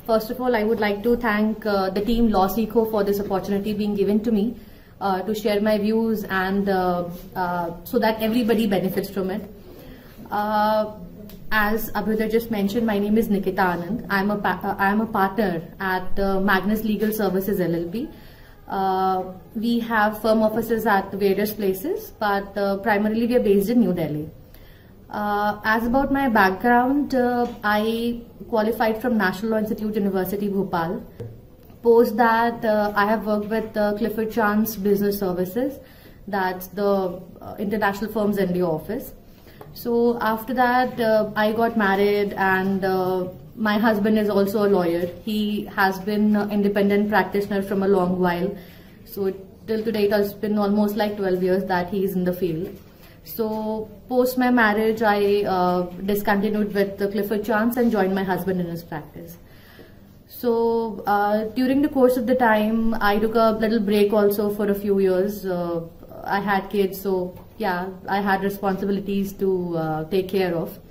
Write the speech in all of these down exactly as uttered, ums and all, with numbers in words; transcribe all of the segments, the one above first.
First of all, I would like to thank uh, the team LawSeco for this opportunity being given to me uh, to share my views and uh, uh, so that everybody benefits from it. Uh, as Abhyuday just mentioned, my name is Nikita Anand. I am a uh, I am a partner at uh, Magnus Legal Services L L P. Uh, we have firm offices at various places, but uh, primarily we are based in New Delhi. Uh, as about my background, uh, I qualified from National Law Institute, University Bhopal. Post that, uh, I have worked with uh, Clifford Chance Business Services, that's the uh, international firm's India office. So after that, uh, I got married, and uh, my husband is also a lawyer. He has been an independent practitioner from a long while. So it, till today it has been almost like twelve years that he is in the field. So post my marriage, I uh, discontinued with the Clifford Chance and joined my husband in his practice. So uh, during the course of the time, I took a little break also for a few years. Uh, I had kids, so yeah, I had responsibilities to uh, take care of.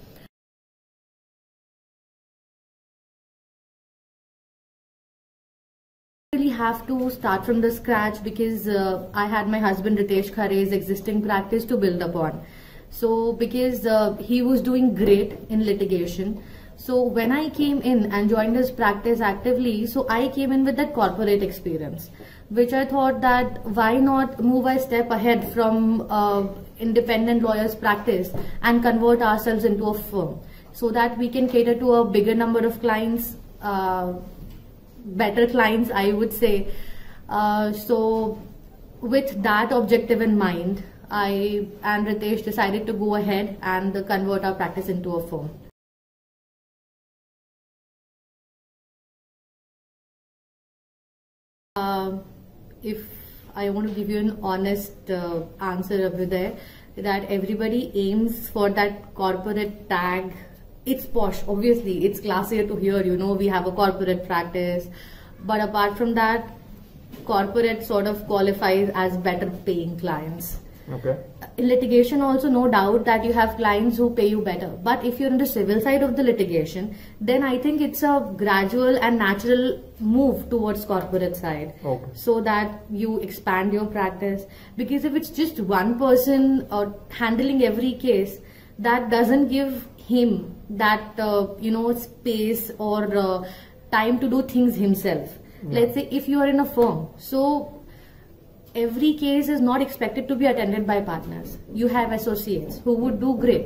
Really have to start from the scratch because uh, I had my husband Ritesh Khare's existing practice to build upon. So because uh, he was doing great in litigation, so when I came in and joined his practice actively, so I came in with that corporate experience, which I thought that why not move a step ahead from uh, independent lawyers practice and convert ourselves into a firm so that we can cater to a bigger number of clients, uh, better clients, I would say. Uh, so with that objective in mind, I and Ritesh decided to go ahead and convert our practice into a firm. Uh, if I want to give you an honest uh, answer over there, that everybody aims for that corporate tag. It's posh, obviously, it's classier to hear, you know, we have a corporate practice. But apart from that, corporate sort of qualifies as better paying clients. Okay. In litigation also, no doubt that you have clients who pay you better. But if you're in the civil side of the litigation, then I think it's a gradual and natural move towards corporate side. Okay. So that you expand your practice. Because if it's just one person uh, handling every case, that doesn't give him that uh, you know space or uh, time to do things himself. Yeah. Let's say if you are in a firm, so every case is not expected to be attended by partners. You have associates who would do great.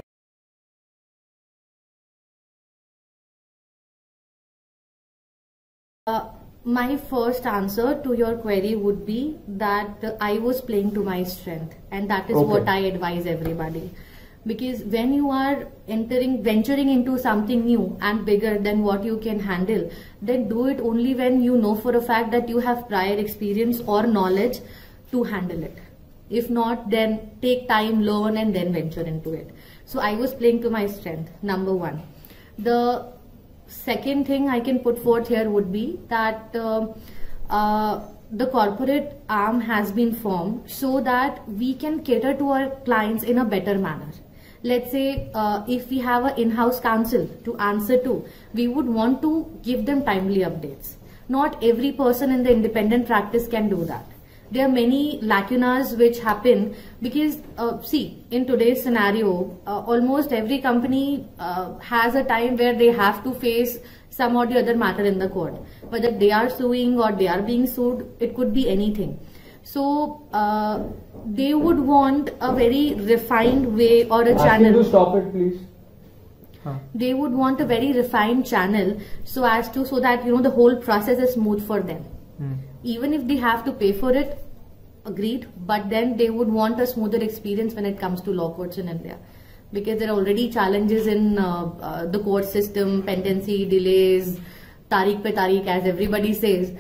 Uh, my first answer to your query would be that uh, I was playing to my strength, and that is okay. What I advise everybody. Because when you are entering, venturing into something new and bigger than what you can handle, then do it only when you know for a fact that you have prior experience or knowledge to handle it. If not, then take time, learn, and then venture into it. So I was playing to my strength, number one. The second thing I can put forth here would be that uh, uh, the corporate arm has been formed so that we can cater to our clients in a better manner. Let's say uh, if we have an in-house counsel to answer to, we would want to give them timely updates. Not every person in the independent practice can do that. There are many lacunas which happen because, uh, see, in today's scenario, uh, almost every company uh, has a time where they have to face some or the other matter in the court. Whether they are suing or they are being sued, it could be anything. So uh, they would want a very refined way or a channel. To stop it, please. Huh. They would want a very refined channel so as to so that you know the whole process is smooth for them. Hmm. Even if they have to pay for it, agreed. But then they would want a smoother experience when it comes to law courts in India, because there are already challenges in uh, uh, the court system, pendency, delays, tariq pe tariq, as everybody says.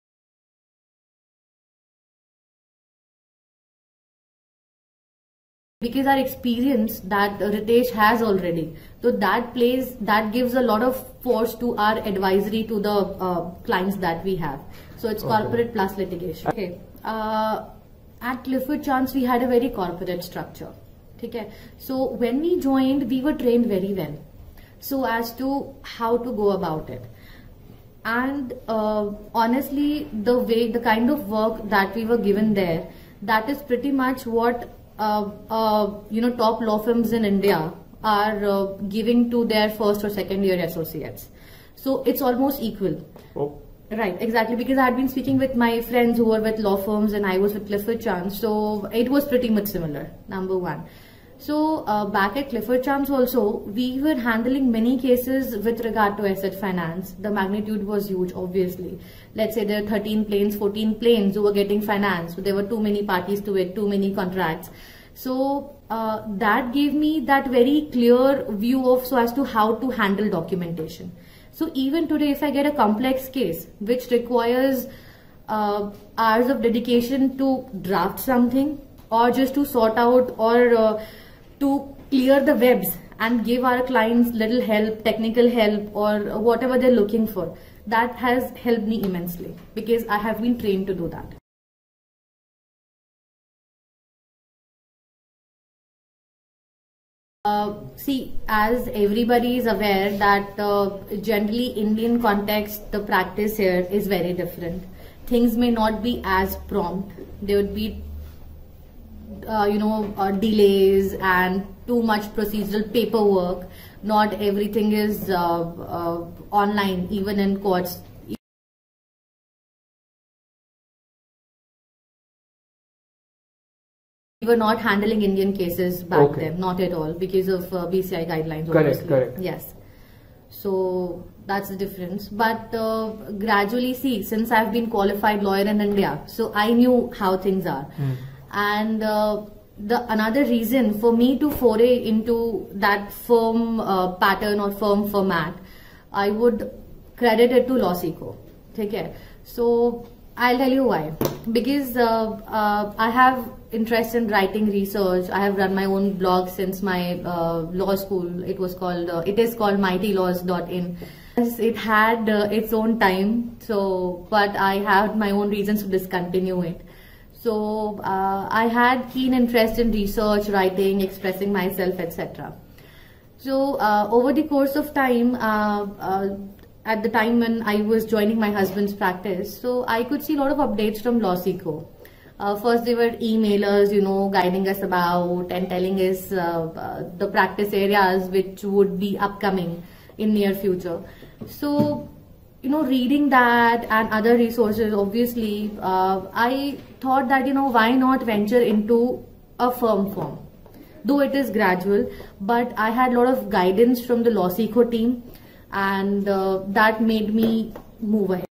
Because our experience that Ritesh has already, so that plays, that gives a lot of force to our advisory to the uh, clients that we have. So it's okay. Corporate plus litigation. Okay. Uh, at Clifford Chance, we had a very corporate structure. Okay. So when we joined, we were trained very well, so as to how to go about it. And uh, honestly, the way, the kind of work that we were given there, that is pretty much what uh, uh, you know top law firms in India are uh, giving to their first or second year associates. So it's almost equal. Oh. Right, exactly, because I had been speaking with my friends who were with law firms and I was with Clifford Chance, so it was pretty much similar, number one. So uh, back at Clifford Chance also, we were handling many cases with regard to asset finance. The magnitude was huge, obviously. Let's say there are thirteen planes, fourteen planes who were getting financed, so there were too many parties to it, too many contracts. So uh, that gave me that very clear view of so as to how to handle documentation. So even today, if I get a complex case which requires uh, hours of dedication to draft something or just to sort out or uh, to clear the webs and give our clients little help, technical help or whatever they're looking for, that has helped me immensely because I have been trained to do that. Uh, see, as everybody is aware that uh, generally Indian context, the practice here is very different. Things may not be as prompt. There would be, uh, you know, uh, delays and too much procedural paperwork. Not everything is uh, uh, online, even in courts. We were not handling Indian cases back Okay. then, not at all, because of uh, B C I guidelines. Correct, obviously. correct. Yes. So that's the difference. But uh, gradually, see, since I've been qualified lawyer in India, so I knew how things are. Hmm. And uh, the another reason for me to foray into that firm uh, pattern or firm format, I would credit it to LawSeco. Take care. So I'll tell you why. Because uh, uh, I have interest in writing research. I have run my own blog since my uh, law school. It was called, uh, it is called mighty laws dot in. It had uh, its own time, so but I had my own reasons to discontinue it. So uh, I had keen interest in research, writing, expressing myself, et cetera. So uh, over the course of time, uh, uh, at the time when I was joining my husband's practice, so I could see a lot of updates from LawSeco. Uh, first, they were emailers, you know, guiding us about and telling us uh, uh, the practice areas which would be upcoming in near future. So, you know, reading that and other resources, obviously, uh, I thought that, you know, why not venture into a firm form? Though it is gradual, but I had a lot of guidance from the LawSeco team, and uh, that made me move ahead.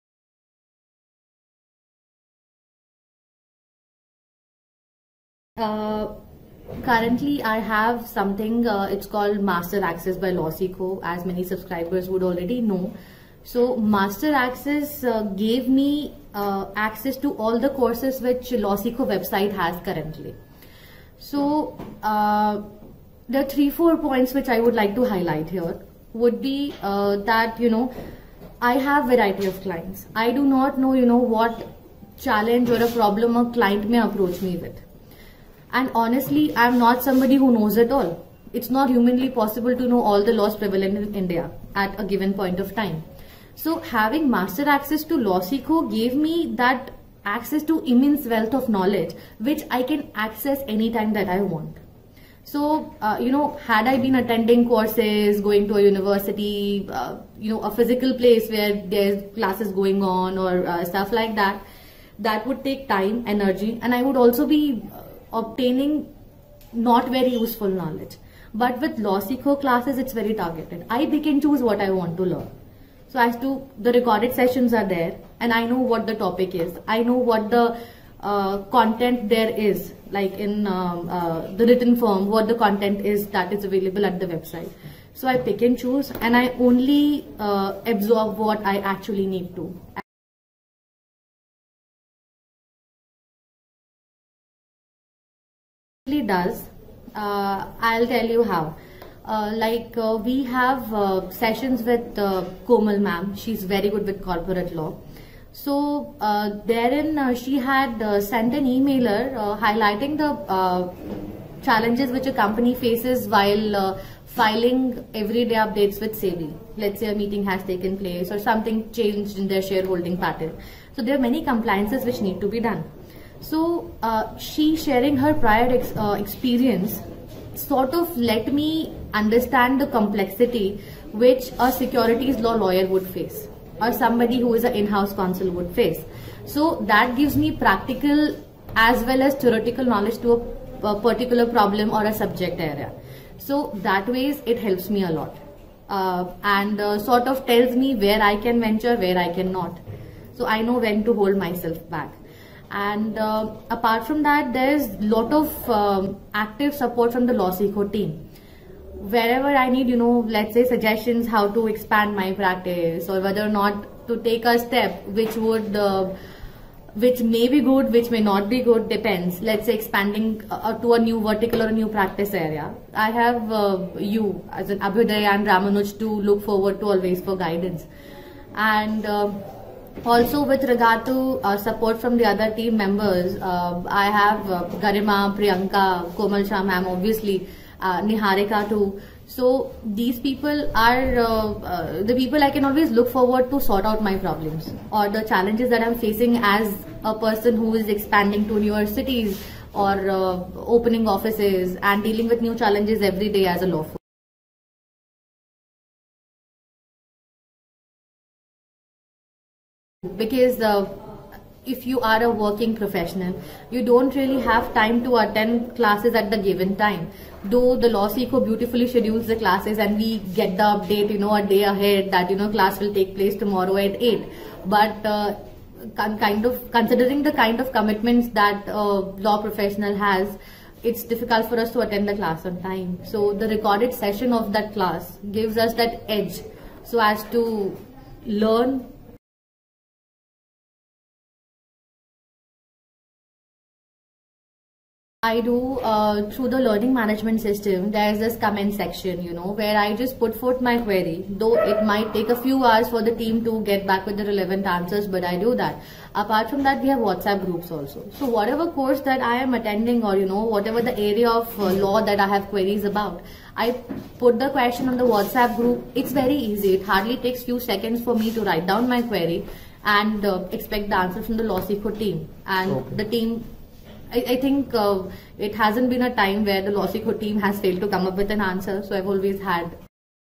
Uh, currently, I have something, uh, it's called Master Access by LawSeco, as many subscribers would already know. So, Master Access uh, gave me uh, access to all the courses which LawSeco website has currently. So, uh, there are three, four points which I would like to highlight here. Would be uh, that, you know, I have variety of clients. I do not know, you know, what challenge or a problem a client may approach me with. And honestly, I'm not somebody who knows it all. It's not humanly possible to know all the laws prevalent in India at a given point of time. So having master access to LawSeco gave me that access to immense wealth of knowledge, which I can access anytime that I want. So, uh, you know, had I been attending courses, going to a university, uh, you know, a physical place where there's classes going on or uh, stuff like that, that would take time, energy, and I would also be uh, obtaining not very useful knowledge. But with LawSeco classes, it's very targeted. I pick and choose what I want to learn. So as to the recorded sessions are there, and I know what the topic is. I know what the uh, content there is, like in um, uh, the written form, what the content is that is available at the website. So I pick and choose, and I only uh, absorb what I actually need to. It does. Uh, I'll tell you how. Uh, like uh, we have uh, sessions with uh, Komal ma'am. She's very good with corporate law. So uh, therein uh, she had uh, sent an emailer uh, highlighting the uh, challenges which a company faces while uh, filing everyday updates with SEBI. let's say a meeting has taken place or something changed in their shareholding pattern. So there are many compliances which need to be done. So uh, she sharing her prior ex uh, experience sort of let me understand the complexity which a securities law lawyer would face or somebody who is an in-house counsel would face. So that gives me practical as well as theoretical knowledge to a, a particular problem or a subject area. So that ways it helps me a lot uh, and uh, sort of tells me where I can venture, where I cannot. So I know when to hold myself back. And uh, apart from that, there's a lot of um, active support from the LawSikho team. Wherever I need, you know, let's say suggestions how to expand my practice or whether or not to take a step which would, uh, which may be good, which may not be good, depends. Let's say expanding uh, to a new vertical or a new practice area. I have uh, you as an Abhyuday and Ramanuj to look forward to always for guidance. And uh, also with regard to uh, support from the other team members, uh, I have uh, Garima, Priyanka, Komal Shah ma'am, obviously, uh, Niharika too. So these people are uh, uh, the people I can always look forward to sort out my problems or the challenges that I'm facing as a person who is expanding to newer cities or uh, opening offices and dealing with new challenges every day as a law firm. Because uh, if you are a working professional, you don't really have time to attend classes at the given time. Though the LawSikho beautifully schedules the classes and we get the update, you know, a day ahead that, you know, class will take place tomorrow at eight. But uh, kind of considering the kind of commitments that a law professional has, it's difficult for us to attend the class on time. So the recorded session of that class gives us that edge so as to learn. I do uh, through the learning management system. There is this comment section, you know, where I just put forth my query. Though it might take a few hours for the team to get back with the relevant answers, but I do that. Apart from that, we have WhatsApp groups also. So whatever course that I am attending or, you know, whatever the area of uh, law that I have queries about, I put the question on the WhatsApp group. It's very easy. It hardly takes few seconds for me to write down my query and uh, expect the answer from the LawSikho team. And okay. the team I, I think uh, it hasn't been a time where the LawSikho team has failed to come up with an answer, so I've always had.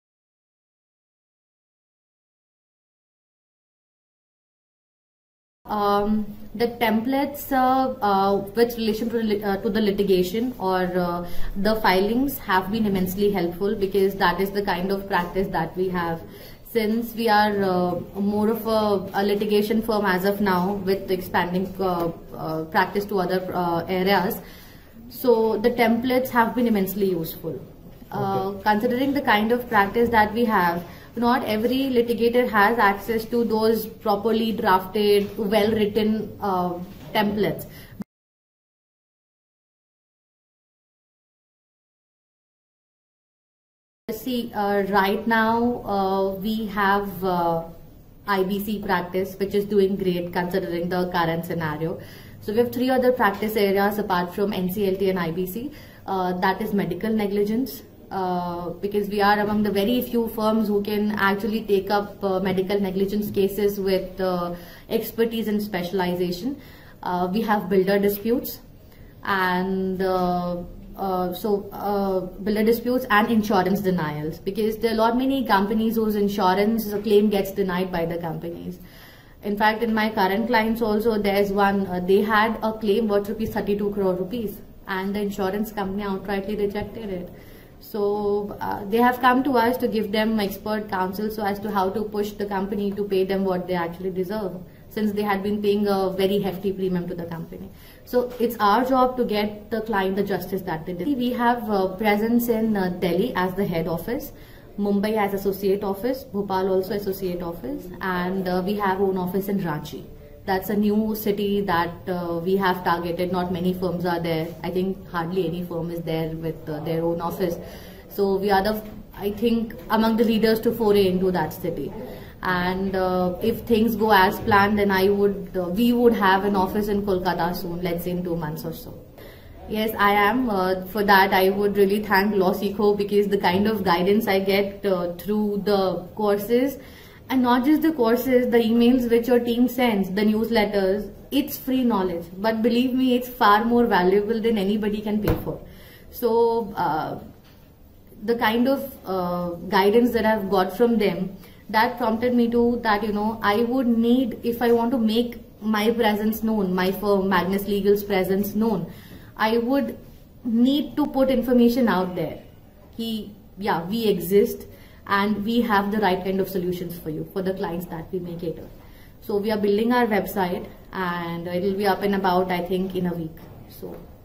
Um, the templates uh, uh, with relation to, uh, to the litigation or uh, the filings have been immensely helpful because that is the kind of practice that we have. Since we are uh, more of a, a litigation firm as of now with expanding uh, uh, practice to other uh, areas, so the templates have been immensely useful. Uh, okay. Considering the kind of practice that we have, not every litigator has access to those properly drafted, well-written uh, templates. See, uh, right now uh, we have uh, I B C practice, which is doing great considering the current scenario. So we have three other practice areas apart from N C L T and I B C. Uh, that is medical negligence, uh, because we are among the very few firms who can actually take up uh, medical negligence cases with uh, expertise and specialization. Uh, we have builder disputes and uh, Uh, so uh, builder disputes and insurance denials, because there are a lot many companies whose insurance claim gets denied by the companies. In fact, in my current clients also, there's one, uh, they had a claim worth rupees thirty-two crore rupees and the insurance company outrightly rejected it. So uh, they have come to us to give them expert counsel so as to how to push the company to pay them what they actually deserve, since they had been paying a very hefty premium to the company. So it's our job to get the client the justice that they deserve. We have uh, presence in uh, Delhi as the head office, Mumbai as associate office, Bhopal also associate office, and uh, we have own office in Ranchi. That's a new city that uh, we have targeted. Not many firms are there. I think hardly any firm is there with uh, their own office. So we are the, I think, among the leaders to foray into that city. And uh, if things go as planned, then I would, uh, we would have an office in Kolkata soon, let's say in two months or so. Yes, I am. Uh, for that, I would really thank LawSikho, because the kind of guidance I get uh, through the courses, and not just the courses, the emails which your team sends, the newsletters, it's free knowledge. But believe me, it's far more valuable than anybody can pay for. So, uh, the kind of uh, guidance that I've got from them, that prompted me to that, you know, I would need, if I want to make my presence known, my firm, Magnus Legal's presence known, I would need to put information out there. He, yeah, we exist and we have the right kind of solutions for you, for the clients that we may cater. So we are building our website and it will be up and about, I think, in a week. So